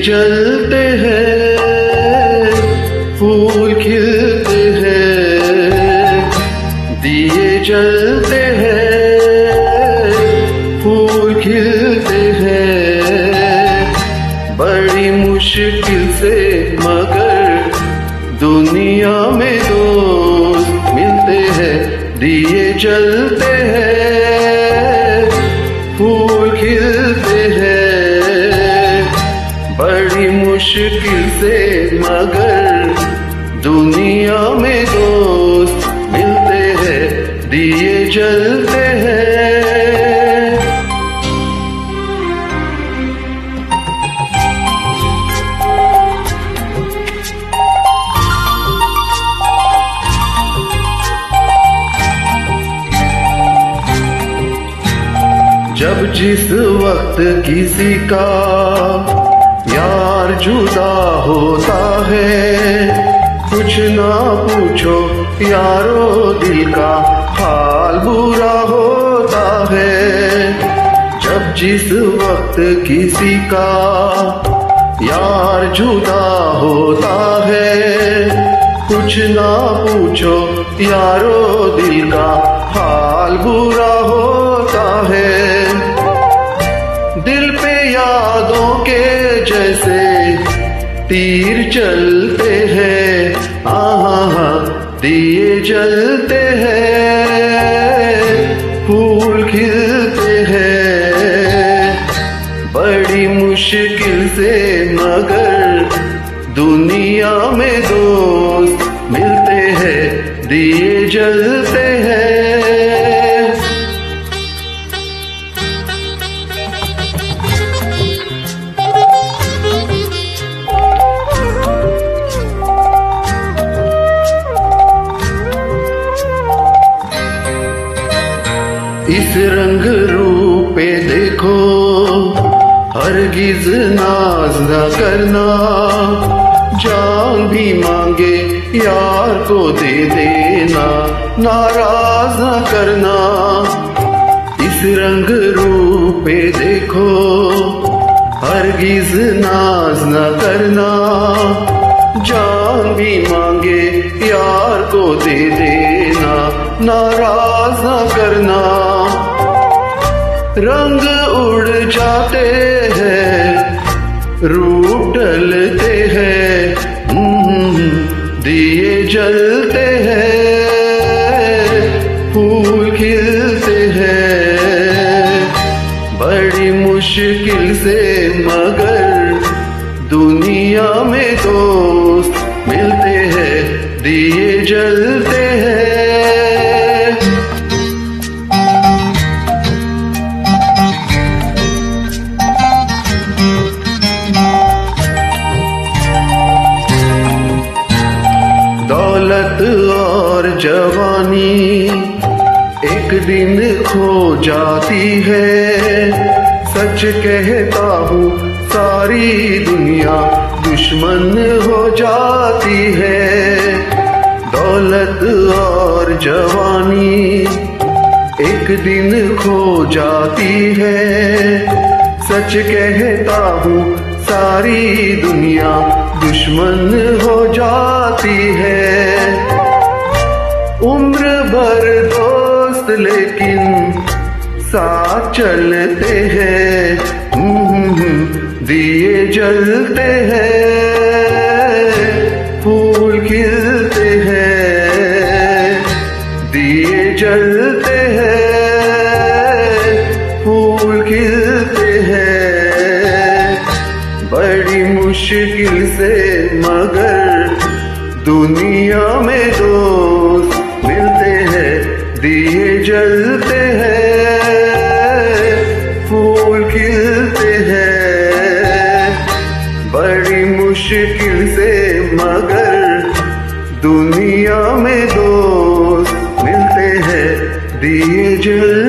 जलते हैं, फूल खिलते हैं। दिए जलते हैं, फूल खिलते हैं। बड़ी मुश्किल से मगर दुनिया में दोस्त मिलते हैं। दिए जलते हैं, फूल खिलते हैं। बड़ी मुश्किल से मगर दुनिया में दोस्त मिलते हैं। दिए जलते हैं। जब जिस वक्त किसी का यार जुदा होता है, कुछ ना पूछो यारो दिल का हाल बुरा होता है। जब जिस वक्त किसी का यार जुदा होता है, कुछ ना पूछो यारो दिल का हाल बुरा होता है। दिल पे यादों के जैसे तीर चलते हैं, आहा दिए जलते हैं, फूल खिलते हैं। बड़ी मुश्किल से मगर दुनिया में दोस्त मिलते हैं। दिए जलते हैं। इस रंग रूप पे देखो, हरगिज नाज न करना। जान भी मांगे यार को दे देना, नाराज न करना। इस रंग रूप पे देखो, हरगिज नाज न करना। जान भी मांगे यार को दे देना, नाराज न करना। रंग उड़ जाते हैं, रूप ढलते हैं, दिए जलते हैं, फूल खिलते हैं। बड़ी मुश्किल से मगर दुनिया में दोस्त मिलते हैं। दिए जलते हैं। दौलत और जवानी एक दिन खो जाती है। सच कहता हूँ सारी दुनिया दुश्मन हो जाती है। दौलत और जवानी एक दिन खो जाती है। सच कहता हूँ सारी दुनिया दुश्मन हो जाती है। उम्र भर दोस्त लेकिन साथ चलते हैं, दिए जलते हैं, फूल खिलते हैं। दिए जलते हैं, फूल खिलते हैं। बड़ी मुश्किल से मगर दुनिया में दोस्त मिलते हैं। दिए जलते हैं, फूल खिलते हैं। बड़ी मुश्किल से मगर दुनिया में दोस्त मिलते हैं। दिए जलते